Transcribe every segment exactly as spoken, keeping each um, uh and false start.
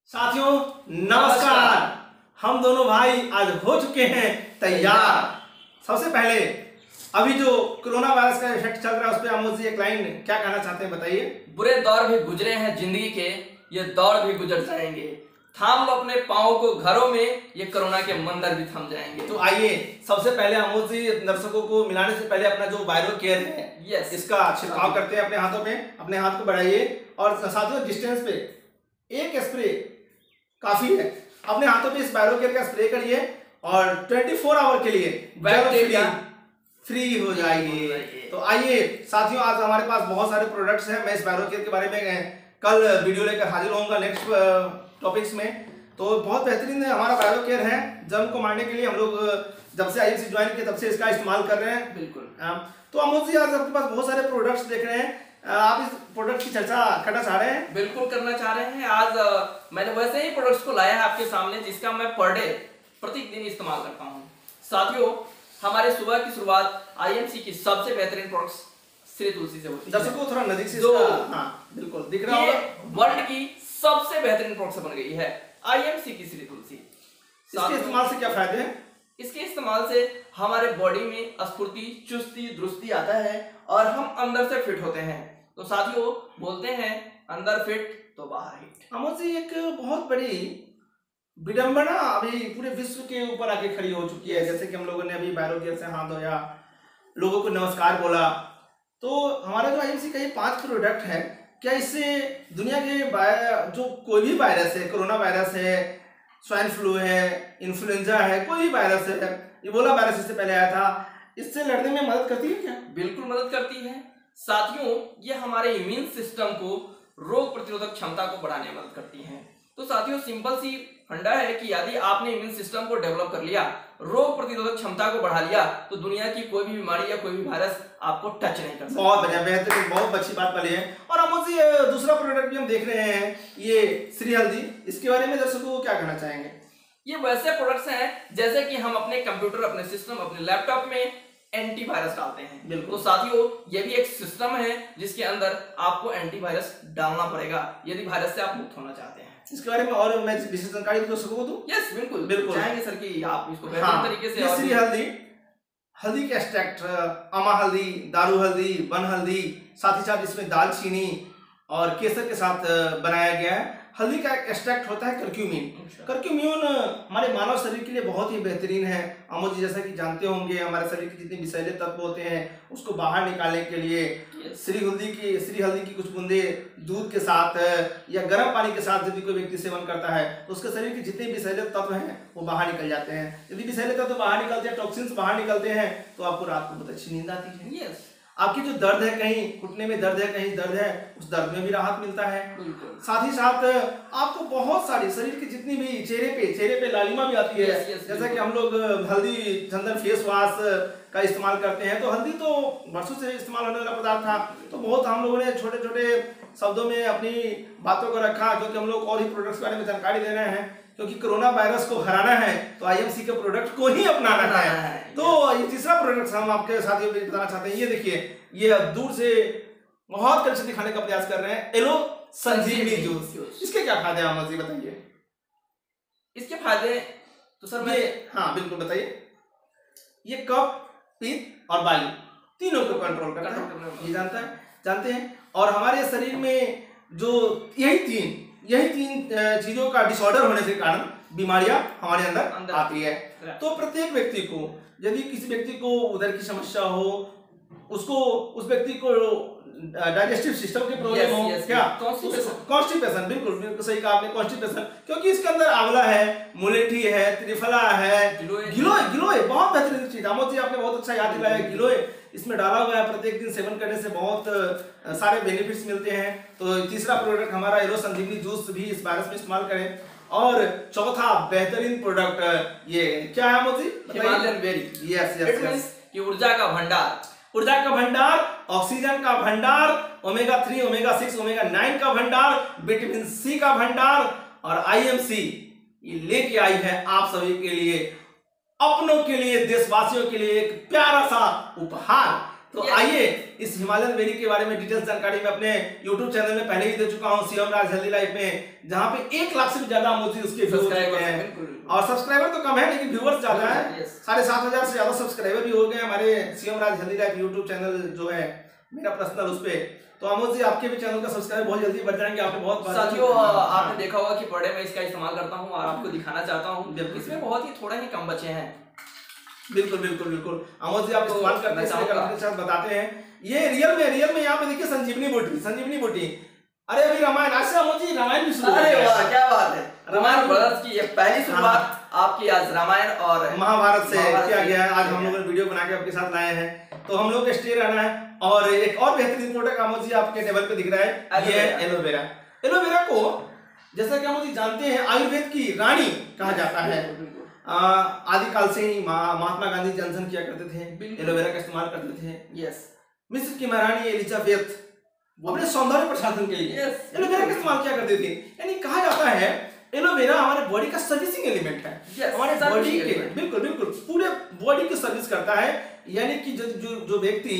साथियों नमस्कार। हम दोनों भाई आज हो चुके हैं तैयार। सबसे पहले अभी जो कोरोना वायरस का इफेक्ट चल रहा है उस पर आमोद जी एक लाइन क्या कहना चाहते हैं, बताइए। बुरे दौर भी गुजरे हैं जिंदगी के, ये दौर भी गुजर जाएंगे। थाम लो अपने पाँव को घरों में, ये कोरोना के मंदिर भी थम जाएंगे। तो आइए सबसे पहले आमोद जी दर्शकों को मिलाने से पहले अपना जो वायरल केयर है यस इसका छिड़काव करते हैं अपने हाथों पे। अपने हाथ को बढ़ाइए और साथियों डिस्टेंस पे एक स्प्रे काफी है। अपने हाथों पे इस वायरल केयर का स्प्रे करिए और चौबीस आवर के लिए बैक्टीरिया फ्री हो जाएगी। तो आइए साथियों आज हमारे पास बहुत सारे प्रोडक्ट्स हैं। मैं इस वायरल केयर के बारे में कल वीडियो लेकर हाजिर होऊंगा नेक्स्ट टॉपिक्स में। तो बहुत बेहतरीन है हमारा वायरल केयर है। जर्म को मारने के लिए हम लोग जब से आईएमसी ज्वाइन किए तब से इसका इस्तेमाल कर रहे हैं। बिल्कुल। तो आमोद जी आज आपके पास बहुत सारे प्रोडक्ट्स देख रहे हैं, आप इस प्रोडक्ट की चर्चा करना चाह रहे हैं? बिल्कुल करना चाह रहे हैं। आज आ, मैंने वैसे ही प्रोडक्ट्स को लाया है आपके सामने जिसका मैं पर डे प्रतिदिन इस्तेमाल करता हूं। साथियों हमारे सुबह की शुरुआत आईएमसी की सबसे बेहतरीन प्रोडक्ट्स श्री तुलसी से होती है। दर्शकों को थोड़ा नजदीक से जो हाँ बिल्कुल दिख रहा होगा। वर्ल्ड की सबसे बेहतरीन प्रोडक्ट्स बन गई है आईएमसी की श्री तुलसी। इसके इस्तेमाल से क्या फायदे हैं? इसके इस्तेमाल से हमारे बॉडी में स्फूर्ति, चुस्ती, दुरुस्ती आता है और हम अंदर से फिट होते हैं। तो साथियों बोलते हैं अंदर फिट तो बाहर हिट। आमोद जी एक बहुत बड़ी विडंबना अभी पूरे विश्व के ऊपर आके खड़ी हो चुकी है। जैसे कि हम लोगों ने अभी वायरल केयर से हाथ धोया, लोगों को नमस्कार बोला। तो हमारा जो आईएमसी का ये पांच प्रोडक्ट है, क्या इससे दुनिया के जो कोई भी वायरस है, कोरोना वायरस है, स्वाइन फ्लू है, इन्फ्लुएंजा है, कोई भी वायरस है, इबोला वायरस इससे पहले आया था, इससे लड़ने में मदद करती है क्या? बिल्कुल मदद करती है साथियों। ये हमारे इम्यून सिस्टम को, रोग प्रतिरोधक क्षमता को बढ़ाने में मदद करती है। तो साथियों सिंपल सी फंडा है कि यदि आपने इम्यून सिस्टम को डेवलप कर लिया, रोग प्रतिरोधक क्षमता को बढ़ा लिया, तो दुनिया की कोई भी बीमारी या कोई भी वायरस आपको टच नहीं कर सकता। बहुत बढ़िया, बेहतरीन, बहुत अच्छी बात बोली है। और आमोद जी दूसरा प्रोडक्ट भी हम देख रहे हैं, ये श्री हल्दी, इसके बारे में दर्शकों को क्या कहना चाहेंगे? ये वैसे प्रोडक्ट्स हैं जैसे कि हम अपने कंप्यूटर, अपने सिस्टम, अपने लैपटॉप में एंटीवायरस डालते हैं। बिल्कुल। तो साथियों ये भी एक सिस्टम है जिसके अंदर आपको एंटीवायरस डालना पड़ेगा यदि वायरस से आप मुक्त होना चाहते हैं। इसके बारे में और मैं विशेष जानकारी दर्शकों को दूं? यस बिल्कुल बिल्कुल चाहेंगे सर कि आप इसको बेहतर हाँ, तरीके से। ये श्री हल्दी, हल्दी के एक्सट्रैक्ट, अमा हल्दी, दारू हल्दी, वन हल्दी, साथ ही साथ इसमें दालचीनी और केसर के साथ बनाया गया है। हल्दी का एक्सट्रैक्ट होता है कर्क्यूमिन। कर्क्यूमिन हमारे मानव शरीर के लिए बहुत ही बेहतरीन है। आमोद जी जैसा कि जानते होंगे हमारे शरीर के जितने विषैले तत्व होते हैं उसको बाहर निकालने के लिए श्री हल्दी की श्री हल्दी की कुछ बूंदे दूध के साथ या गर्म पानी के साथ यदि कोई व्यक्ति सेवन करता है तो उसके शरीर के जितने विषैले तत्व हैं वो बाहर निकल जाते हैं। यदि विषैले तत्व बाहर निकलते हैं, टॉक्सिन्स बाहर निकलते हैं, तो आपको रात को बहुत अच्छी नींद आती है। यस आपकी जो दर्द है, कहीं घुटने में दर्द है, कहीं दर्द है, उस दर्द में भी राहत मिलता है। बिल्कुल। साथ ही साथ आपको बहुत सारी शरीर की जितनी भी चेहरे पे चेहरे पे लालिमा भी आती है। yes, yes, जैसा कि हम लोग हल्दी चंदन फेस वॉश का इस्तेमाल करते हैं, तो हल्दी तो वर्षों से इस्तेमाल होने वाला पदार्थ था। तो बहुत हम लोगों ने छोटे छोटे शब्दों में अपनी बातों को रखा, क्योंकि हम लोग और ही प्रोडक्ट्स के बारे में जानकारी दे रहे हैं। क्योंकि कोरोना वायरस को हराना है तो आईएमसी के प्रोडक्ट को ही अपनाना है। तो ये तीसरा प्रोडक्ट हम आपके साथ ये बताना चाहते हैं। ये देखिए, ये दूर से बहुत करीब से दिखाने का प्रयास कर रहे हैं, एलो संजीवनी जूस। इसके क्या फायदे हैं आमोद जी, बताइए। इसके फायदे तो सर मैं हाँ बिल्कुल बताइए। ये कफ, पित्त और वायु तीनों को कंट्रोल करता है, ये जानता है जानते हैं। और हमारे शरीर में जो यही तीन यही तीन चीजों का डिसऑर्डर होने के कारण बीमारियां हमारे अंदर, अंदर आती है। तो प्रत्येक व्यक्ति को, यदि किसी व्यक्ति को उदर की समस्या हो, उसको उस व्यक्ति को डाइजेस्टिव सिस्टम की प्रॉब्लम हो, क्या कॉन्स्टिपेशन, बिल्कुल बिल्कुल सही कहा आपने, कॉन्स्टिपेशन, क्योंकि इसके अंदर आंवला है, मुलेठी है, त्रिफला है, गिलोय गिलोय बहुत बेहतरीन चीज। आमोद जी आपने बहुत अच्छा याद दिलाया। गिलोय इसमें डाला हुआ है, प्रत्येक दिन सेवन करने से बहुत सारे बेनिफिट्स मिलते हैं। तो तीसरा प्रोडक्ट हमारा एलो संजीवनी जूस भी इस वायरस में इस्तेमाल करें। और चौथा बेहतरीन प्रोडक्ट ये क्या है Amod ji? Himalayan berry. Yes yes yes कि ऊर्जा का भंडार, ऊर्जा का भंडार, ऑक्सीजन का भंडार, omega three, omega six, omega nine का भंडार, विटामिन सी का भंडार। और आईएमसी ये लेके आई है आप सभी के लिए, अपनों के लिए, देशवासियों के लिए एक प्यारा सा उपहार। तो आइए इस हिमालयन बेरी के बारे में डिटेल्स जानकारी मैं अपने यूट्यूब चैनल में पहले ही दे चुका हूँ, शिवम राज हेल्दी लाइफ में, जहाँ पे एक लाख से भी ज्यादा अमोद जी उसके व्यूज हैं। और सब्सक्राइबर तो कम है लेकिन व्यूअर्स ज्यादा है, साढ़े सात हजार से ज्यादा सब्सक्राइबर भी हो गए हमारे Shivam Raj healthy life YouTube channel जो है मेरा पर्सनल उस पे। तो अमोद जी आपके भी चैनल का सब्सक्राइब बहुत जल्दी बढ़ जाएंगे, आपने बहुत साथियों आपने देखा होगा कि पर डे मैं इसका इस्तेमाल करता हूँ और आपको दिखाना चाहता हूँ, इसमें बहुत ही थोड़ा ही कम बचे हैं। बिल्कुल बिल्कुल बिल्कुल अमोद जी आप इस्तेमाल करते हैं, इसके साथ बताते हैं। ये रियल में रियल में यहाँ पे देखिए संजीवनी बूटी, संजीवनी बूटी। अरे अभी रामायण आज से अमोद जी रामायण भी शुरू। अरे वाह क्या बात है, रामायण ब्रदर्स की ये पहली शुरुआत आपकी आज रामायण और महाभारत से किया गया है। आज हम लोग वीडियो बना के आपके साथ लाए हैं, तो हम लोग स्टे रहना है। और एक और बेहतरीन प्रोडक्ट अमोद जी आपके टेबल पे दिख रहा है, ये है एलोवेरा। एलोवेरा को जैसा कि अमोद जी जानते हैं आयुर्वेद की रानी कहा जाता है। आदिकाल से ही महात्मा गांधी जंसन किया करते थे, एलोवेरा का इस्तेमाल करते थे। यस, मिस्र की महारानी एलिजाबेथ अपने सौंदर्य प्रसाधन के लिए एलोवेरा का इस्तेमाल किया करते थे। यानी कहा जाता है एलोवेरा हमारे बॉडी का सर्विसिंग एलिमेंट है, yes, हमारे बॉडी के बिल्कुल बिल्कुल पूरे बॉडी की सर्विस करता है। यानी कि जो जो, जो व्यक्ति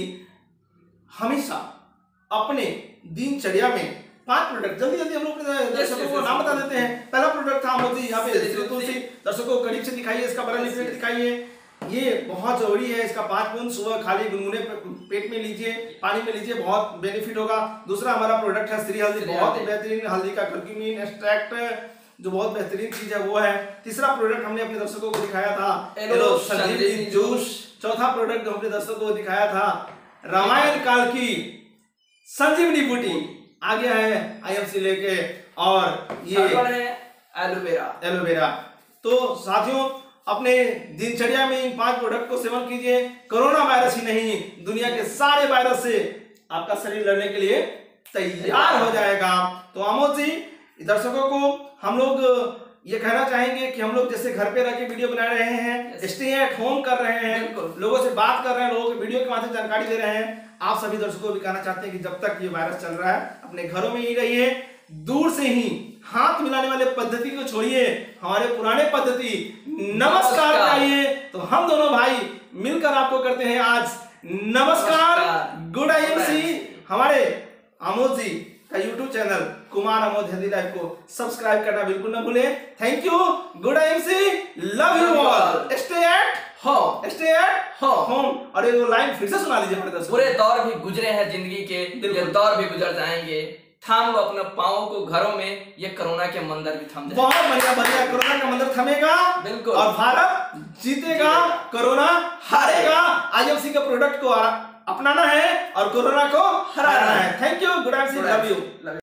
हमेशा अपने दिनचर्या में पांच प्रोडक्ट जल्दी जल्दी हम लोग दर्शकों को नाम बता देते हैं। पहला प्रोडक्ट था अमोद जी यहाँ पे तुलसी, दर्शकों को करीब से दिखाइए, इसका बड़ा लिक्विड दिखाइए। ये बहुत जरूरी है, इसका पांच बूंद सुबह खाली गुनगुने पेट में लीजिए, पानी में लीजिए, बहुत बेनिफिट होगा। दूसरा हमारा प्रोडक्ट है श्री हल्दी, बहुत बेहतरीन हल्दी का कर्क्यूमिन एक्सट्रैक्ट जो बहुत बेहतरीन चीज है वो है। तीसरा प्रोडक्ट हमने अपने दर्शकों को दिखाया था एलो संजीवनी जूस। चौथा प्रोडक्ट जो हमने दर्शकों को दिखाया था रामायण काल की संजीवनी बूटी। आ गया है आईएमसी लेके, और ये एलोवेरा। एलोवेरा तो साथियों अपने दिनचर्या में इन पांच प्रोडक्ट को सेवन कीजिए। कोरोना वायरस ही नहीं, दुनिया के सारे वायरस से आपका शरीर लड़ने के लिए तैयार हो जाएगा। तो अमोद जी दर्शकों को हम लोग ये कहना चाहेंगे कि हम लोग जैसे घर पे रह के वीडियो बना रहे हैं, स्टे एट होम कर रहे हैं, लोगों से बात कर रहे हैं, लोगों को वीडियो के माध्यम से जानकारी दे रहे हैं। आप सभी दर्शकों को भी कहना चाहते हैं कि जब तक ये वायरस चल रहा है अपने घरों में ही रहिए, दूर से ही हाथ मिलाने वाले पद्धति को छोड़िए, हमारे पुराने पद्धति नमस्कार चाहिए। तो हम दोनों भाई मिलकर आपको करते हैं आज नमस्कार। Good IMC. हमारे अमोद जी का YouTube channel Kumar Amod healthy life को सब्सक्राइब करना बिल्कुल ना भूलें। Thank you, good IMC, love you all, stay at home, stay at home. और ये लाइन फिर से सुना लीजिए हमारे दर्शकों। बुरे दौर भी गुजरे हैं जिंदगी के, ये दौर भी गुजर जाएंगे, थाम लो अपने पाँव को घरों में, ये कोरोना के मंदिर भी थम जाएंगे। बहुत बढ़िया बढ़िया, कोरोना का मंदिर थमेगा बिल्कुल, और भारत जीतेगा, कोरोना हारेगा। आईएमसी के प्रोडक्ट को अपनाना है और कोरोना को हराना है। Thank you, good IMC, love you.